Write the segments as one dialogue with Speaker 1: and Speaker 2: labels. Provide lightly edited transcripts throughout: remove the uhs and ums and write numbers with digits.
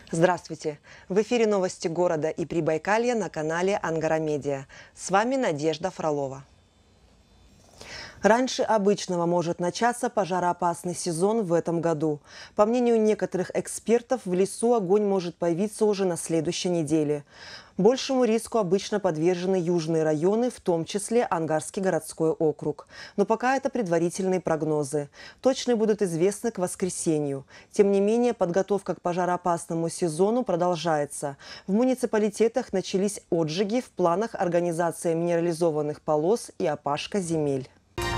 Speaker 1: Здравствуйте! В эфире новости города и Прибайкалья на канале Ангара Медиа. С вами Надежда Фролова. Раньше обычного может начаться пожароопасный сезон в этом году. По мнению некоторых экспертов, в лесу огонь может появиться уже на следующей неделе. Большему риску обычно подвержены южные районы, в том числе Ангарский городской округ. Но пока это предварительные прогнозы. Точные будут известны к воскресенью. Тем не менее, подготовка к пожароопасному сезону продолжается. В муниципалитетах начались отжиги, в планах организация минерализованных полос и опашка земель.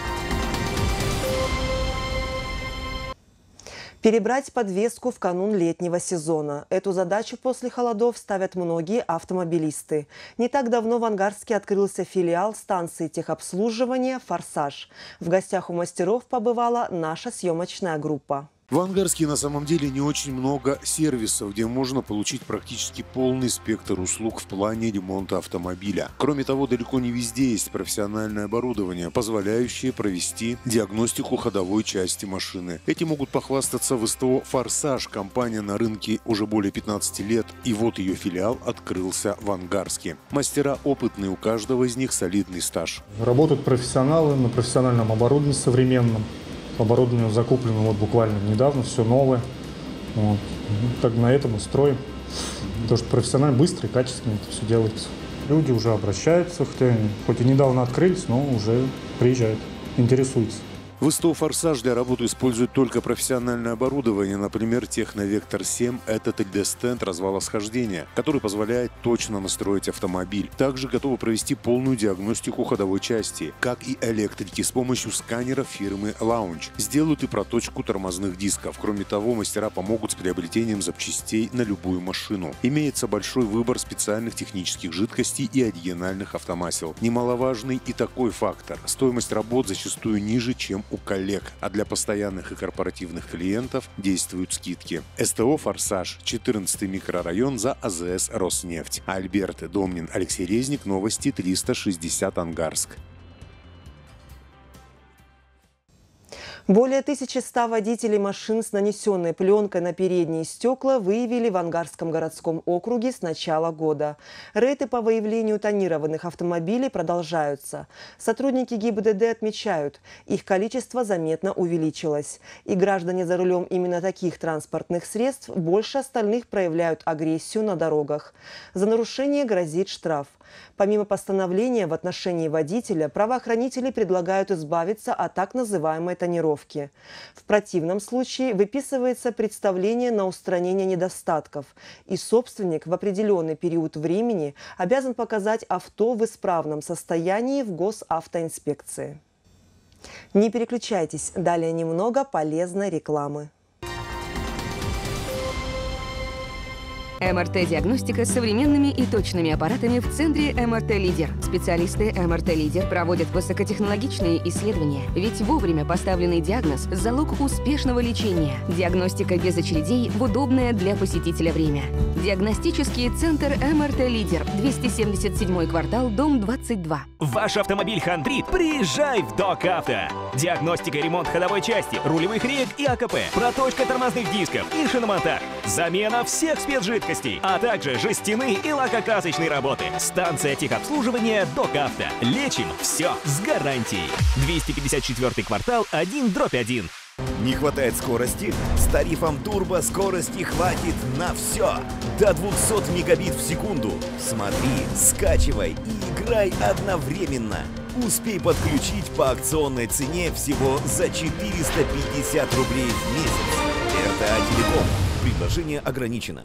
Speaker 1: Перебрать подвеску в канун летнего сезона. Эту задачу после холодов ставят многие автомобилисты. Не так давно в Ангарске открылся филиал станции техобслуживания «Форсаж». В гостях у мастеров побывала наша съемочная группа.
Speaker 2: В Ангарске на самом деле не очень много сервисов, где можно получить практически полный спектр услуг в плане ремонта автомобиля. Кроме того, далеко не везде есть профессиональное оборудование, позволяющее провести диагностику ходовой части машины. Этим могут похвастаться в СТО «Форсаж». Компания на рынке уже более 15 лет, и вот ее филиал открылся в Ангарске. Мастера опытные, у каждого из них солидный стаж.
Speaker 3: Работают профессионалы на профессиональном оборудовании современном. Оборудование закуплено вот буквально недавно, все новое. Вот. Так на этом и строим. Потому что профессионально, быстро и качественно это все делается. Люди уже обращаются, хоть и недавно открылись, но уже приезжают, интересуются.
Speaker 2: В СТО «Форсаж» для работы используют только профессиональное оборудование. Например, Техновектор 7 – это 3D-стенд развалосхождения, который позволяет точно настроить автомобиль. Также готовы провести полную диагностику ходовой части, как и электрики, с помощью сканера фирмы Launch. Сделают и проточку тормозных дисков. Кроме того, мастера помогут с приобретением запчастей на любую машину. Имеется большой выбор специальных технических жидкостей и оригинальных автомасел. Немаловажный и такой фактор – стоимость работ зачастую ниже, чем у коллег, а для постоянных и корпоративных клиентов действуют скидки. СТО «Форсаж», 14-й микрорайон за АЗС «Роснефть». Альберт Домнин, Алексей Резник, новости 360 Ангарск.
Speaker 1: Более 1100 водителей машин с нанесенной пленкой на передние стекла выявили в Ангарском городском округе с начала года. Рейды по выявлению тонированных автомобилей продолжаются. Сотрудники ГИБДД отмечают, их количество заметно увеличилось. И граждане за рулем именно таких транспортных средств больше остальных проявляют агрессию на дорогах. За нарушение грозит штраф. Помимо постановления в отношении водителя, правоохранители предлагают избавиться от так называемой тонировки. В противном случае выписывается представление на устранение недостатков, и собственник в определенный период времени обязан показать авто в исправном состоянии в госавтоинспекции. Не переключайтесь, далее немного полезной рекламы.
Speaker 4: МРТ-диагностика с современными и точными аппаратами в центре МРТ Лидер. Специалисты МРТ Лидер проводят высокотехнологичные исследования, ведь вовремя поставленный диагноз – залог успешного лечения. Диагностика без очередей в удобное для посетителя время. Диагностический центр МРТ Лидер, 277-й квартал, дом 22.
Speaker 5: Ваш автомобиль хандрит? Приезжай в ДОК Авто. Диагностика и ремонт ходовой части, рулевых реек и АКП, проточка тормозных дисков и шиномонтаж, замена всех спецжидкостей, а также жестяные и лакокрасочные работы. Станция техобслуживания ДОК Авто. Лечим все с гарантией. 254-й квартал, 1/1.
Speaker 6: Не хватает скорости? С тарифом турбо скорости хватит на все. До 200 мегабит в секунду. Смотри, скачивай и играй одновременно. Успей подключить по акционной цене всего за 450 рублей в месяц. РТА Телеком. Предложение ограничено.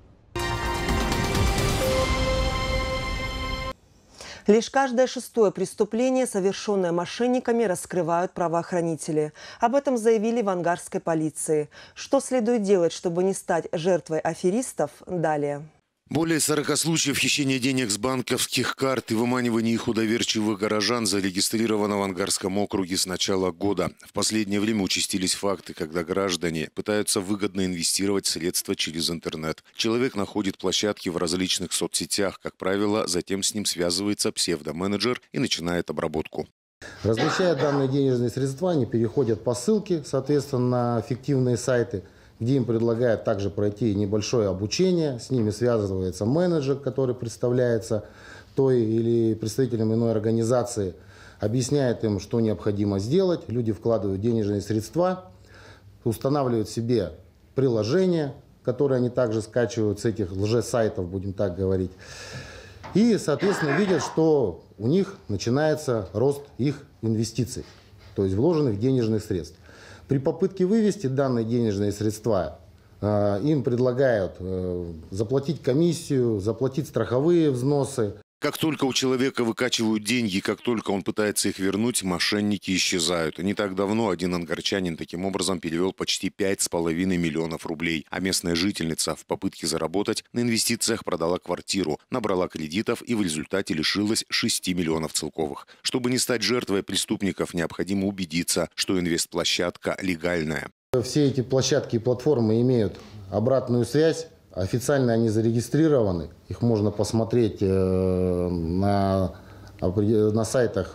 Speaker 1: Лишь каждое шестое преступление, совершенное мошенниками, раскрывают правоохранители. Об этом заявили в ангарской полиции. Что следует делать, чтобы не стать жертвой аферистов? Далее.
Speaker 2: Более 40 случаев хищения денег с банковских карт и выманивания их у доверчивых горожан зарегистрировано в Ангарском округе с начала года. В последнее время участились факты, когда граждане пытаются выгодно инвестировать средства через интернет. Человек находит площадки в различных соцсетях. Как правило, затем с ним связывается псевдоменеджер и начинает обработку.
Speaker 7: Размещая данные денежные средства, они переходят по ссылке, соответственно, на фиктивные сайты, где им предлагают также пройти небольшое обучение. С ними связывается менеджер, который представляется той или представителем иной организации, объясняет им, что необходимо сделать. Люди вкладывают денежные средства, устанавливают себе приложение, которое они также скачивают с этих лжесайтов, будем так говорить. И, соответственно, видят, что у них начинается рост их инвестиций, то есть вложенных денежных средств. При попытке вывести данные денежные средства им предлагают заплатить комиссию, заплатить страховые взносы.
Speaker 2: Как только у человека выкачивают деньги, как только он пытается их вернуть, мошенники исчезают. Не так давно один ангарчанин таким образом перевел почти 5,5 миллионов рублей. А местная жительница в попытке заработать на инвестициях продала квартиру, набрала кредитов и в результате лишилась 6 миллионов целковых. Чтобы не стать жертвой преступников, необходимо убедиться, что инвестплощадка легальная.
Speaker 7: Все эти площадки и платформы имеют обратную связь. Официально они зарегистрированы, их можно посмотреть на сайтах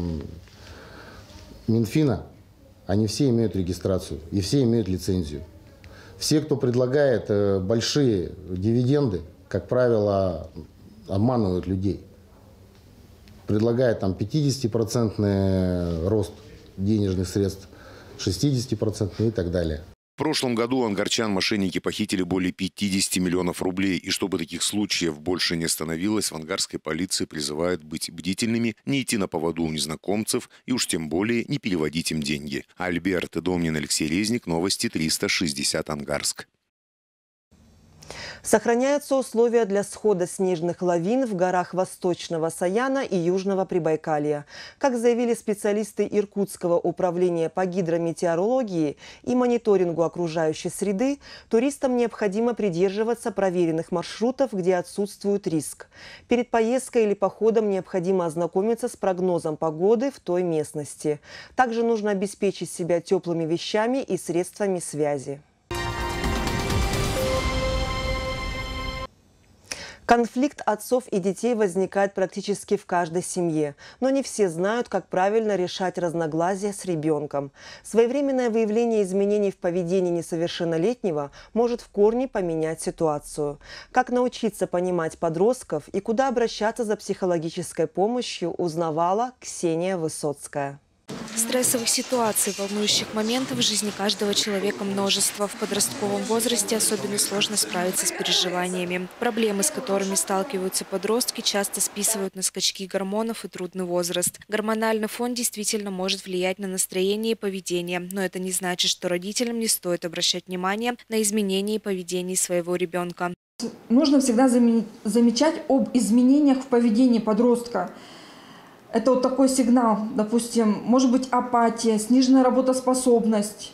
Speaker 7: Минфина. Они все имеют регистрацию и все имеют лицензию. Все, кто предлагает большие дивиденды, как правило, обманывают людей. Предлагают там 50% рост денежных средств, 60% и так далее.
Speaker 2: В прошлом году у ангарчан мошенники похитили более 50 миллионов рублей. И чтобы таких случаев больше не становилось, в ангарской полиции призывают быть бдительными, не идти на поводу у незнакомцев и уж тем более не переводить им деньги. Альберт Домнин, Алексей Резник, новости 360 Ангарск.
Speaker 1: Сохраняются условия для схода снежных лавин в горах Восточного Саяна и Южного Прибайкалья. Как заявили специалисты Иркутского управления по гидрометеорологии и мониторингу окружающей среды, туристам необходимо придерживаться проверенных маршрутов, где отсутствует риск. Перед поездкой или походом необходимо ознакомиться с прогнозом погоды в той местности. Также нужно обеспечить себя теплыми вещами и средствами связи. Конфликт отцов и детей возникает практически в каждой семье, но не все знают, как правильно решать разногласия с ребенком. Своевременное выявление изменений в поведении несовершеннолетнего может в корне поменять ситуацию. Как научиться понимать подростков и куда обращаться за психологической помощью, узнавала Ксения Высоцкая.
Speaker 8: Стрессовых ситуаций, волнующих моментов в жизни каждого человека множество. В подростковом возрасте особенно сложно справиться с переживаниями. Проблемы, с которыми сталкиваются подростки, часто списывают на скачки гормонов и трудный возраст. Гормональный фон действительно может влиять на настроение и поведение, но это не значит, что родителям не стоит обращать внимание на изменения поведения своего ребенка.
Speaker 9: Нужно всегда замечать об изменениях в поведении подростка. Это вот такой сигнал, допустим, может быть апатия, сниженная работоспособность.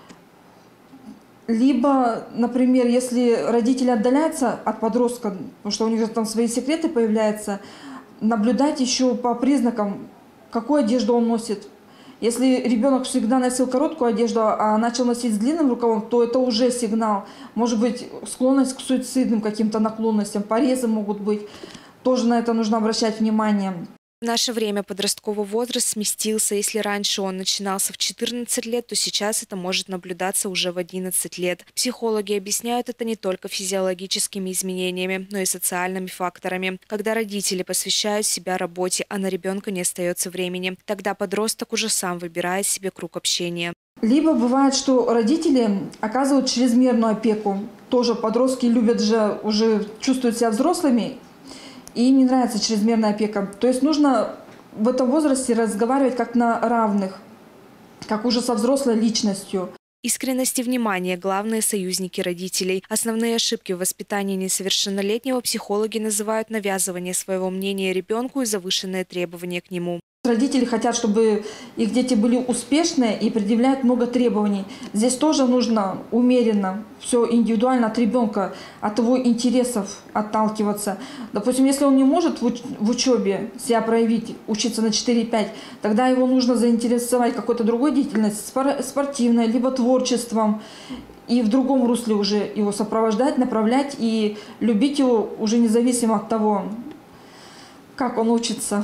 Speaker 9: Либо, например, если родители отдаляются от подростка, потому что у них там свои секреты появляются, наблюдать еще по признакам, какую одежду он носит. Если ребенок всегда носил короткую одежду, а начал носить с длинным рукавом, то это уже сигнал. Может быть, склонность к суицидным каким-то наклонностям, порезы могут быть. Тоже на это нужно обращать внимание.
Speaker 8: В наше время подростковый возраст сместился. Если раньше он начинался в 14 лет, то сейчас это может наблюдаться уже в 11 лет. Психологи объясняют это не только физиологическими изменениями, но и социальными факторами. Когда родители посвящают себя работе, а на ребенка не остается времени, тогда подросток уже сам выбирает себе круг общения.
Speaker 9: Либо бывает, что родители оказывают чрезмерную опеку. Тоже подростки любят же, уже чувствуют себя взрослыми, и им не нравится чрезмерная опека. То есть нужно в этом возрасте разговаривать как на равных, как уже со взрослой личностью.
Speaker 8: Искренность и внимание – главные союзники родителей. Основные ошибки в воспитании несовершеннолетнего психологи называют навязывание своего мнения ребенку и завышенные требования к нему.
Speaker 9: Родители хотят, чтобы их дети были успешные и предъявляют много требований. Здесь тоже нужно умеренно, все индивидуально от ребенка, от его интересов отталкиваться. Допустим, если он не может в учебе себя проявить, учиться на 4-5, тогда его нужно заинтересовать какой-то другой деятельностью, спортивной, либо творчеством. И в другом русле уже его сопровождать, направлять и любить его уже независимо от того, как он учится.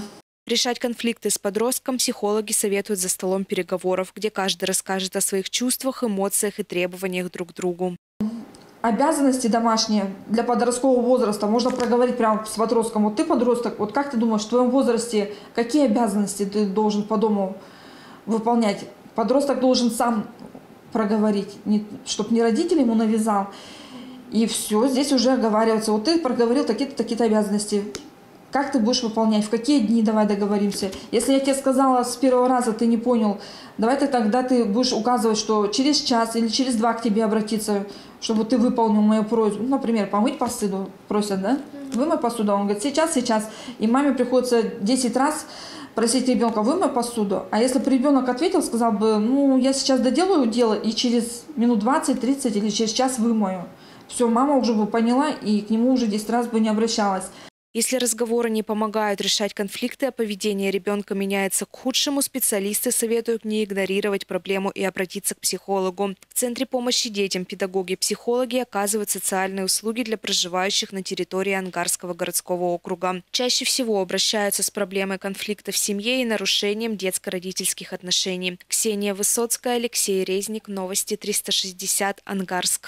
Speaker 8: Решать конфликты с подростком психологи советуют за столом переговоров, где каждый расскажет о своих чувствах, эмоциях и требованиях друг к другу.
Speaker 9: Обязанности домашние для подросткового возраста можно проговорить прямо с подростком. Вот ты подросток, вот как ты думаешь, в твоем возрасте какие обязанности ты должен по дому выполнять? Подросток должен сам проговорить, чтобы не родитель ему навязал. И все, здесь уже оговаривается. Вот ты проговорил такие-то обязанности. Как ты будешь выполнять? В какие дни? Давай договоримся. Если я тебе сказала с первого раза, ты не понял, давай тогда ты будешь указывать, что через час или через 2 к тебе обратиться, чтобы ты выполнил мою просьбу. Ну, например, помыть посуду просят, да? Вымой посуду. Он говорит, сейчас. И маме приходится 10 раз просить ребенка, вымой посуду. А если бы ребенок ответил, сказал бы, ну, я сейчас доделаю дело и через минут 20-30 или через час вымою. Все, мама уже бы поняла и к нему уже 10 раз бы не обращалась.
Speaker 8: Если разговоры не помогают решать конфликты, а поведение ребенка меняется к худшему, специалисты советуют не игнорировать проблему и обратиться к психологу. В Центре помощи детям педагоги-психологи оказывают социальные услуги для проживающих на территории Ангарского городского округа. Чаще всего обращаются с проблемой конфликта в семье и нарушением детско-родительских отношений. Ксения Высоцкая, Алексей Резник, Новости 360, Ангарск.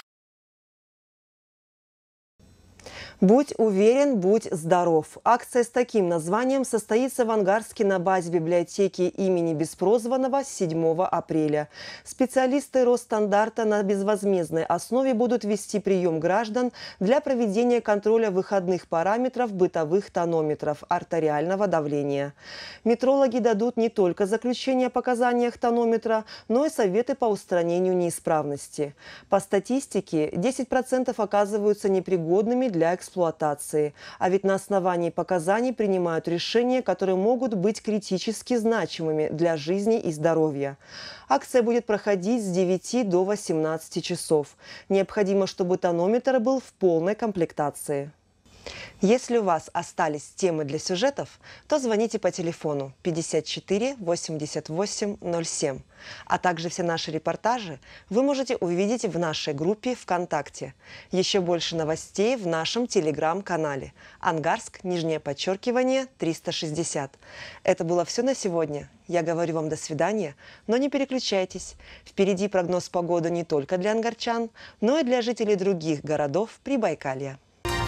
Speaker 1: «Будь уверен, будь здоров». Акция с таким названием состоится в Ангарске на базе библиотеки имени Беспрозванного 7 апреля. Специалисты Росстандарта на безвозмездной основе будут вести прием граждан для проведения контроля выходных параметров бытовых тонометров артериального давления. Метрологи дадут не только заключение о показаниях тонометра, но и советы по устранению неисправности. По статистике, 10% оказываются непригодными для эксплуатации. А ведь на основании показаний принимают решения, которые могут быть критически значимыми для жизни и здоровья. Акция будет проходить с 9 до 18 часов. Необходимо, чтобы тонометр был в полной комплектации. Если у вас остались темы для сюжетов, то звоните по телефону 54 88 07. А также все наши репортажи вы можете увидеть в нашей группе ВКонтакте. Еще больше новостей в нашем телеграм-канале Ангарск, _, 360. Это было все на сегодня. Я говорю вам до свидания, но не переключайтесь. Впереди прогноз погоды не только для ангарчан, но и для жителей других городов Прибайкалья.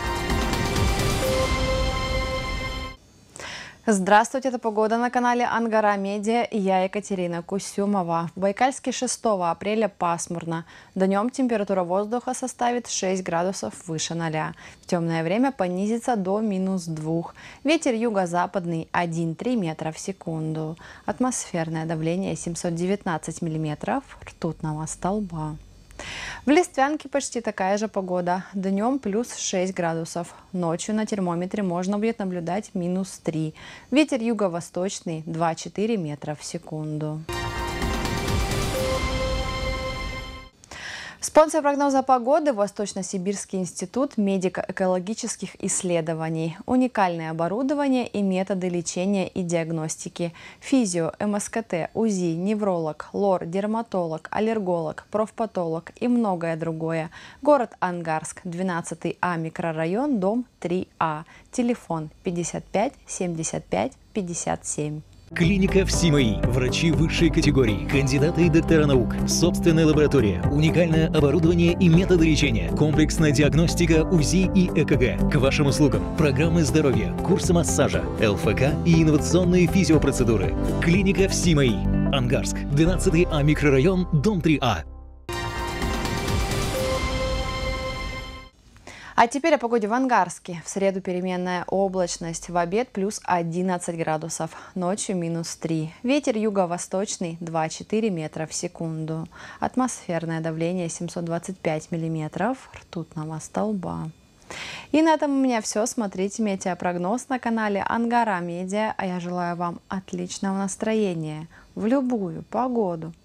Speaker 10: Здравствуйте, это погода на канале Ангара Медиа и я, Екатерина Кусюмова. В Байкальске 6 апреля пасмурно. Днем температура воздуха составит 6 градусов выше 0. В темное время понизится до -2. Ветер юго-западный 1,3 метра в секунду. Атмосферное давление 719 миллиметров ртутного столба. В Листвянке почти такая же погода. Днем плюс 6 градусов. Ночью на термометре можно будет наблюдать -3. Ветер юго-восточный 2,4 метра в секунду. Спонсор прогноза погоды – Восточно-Сибирский институт медико-экологических исследований. Уникальное оборудование и методы лечения и диагностики. Физио, МСКТ, УЗИ, невролог, лор, дерматолог, аллерголог, профпатолог и многое другое. Город Ангарск, 12А микрорайон, дом 3А. Телефон 55 75 57.
Speaker 5: Клиника ВСИМАИ. Врачи высшей категории, кандидаты и доктора наук, собственная лаборатория, уникальное оборудование и методы лечения, комплексная диагностика УЗИ и ЭКГ. К вашим услугам программы здоровья, курсы массажа, ЛФК и инновационные физиопроцедуры. Клиника ВСИМАИ. Ангарск, 12А микрорайон, дом 3А.
Speaker 10: А теперь о погоде в Ангарске. В среду переменная облачность, в обед плюс 11 градусов, ночью -3. Ветер юго-восточный 2,4 метра в секунду. Атмосферное давление 725 миллиметров ртутного столба. И на этом у меня все. Смотрите метеопрогноз на канале Ангара Медиа. А я желаю вам отличного настроения в любую погоду.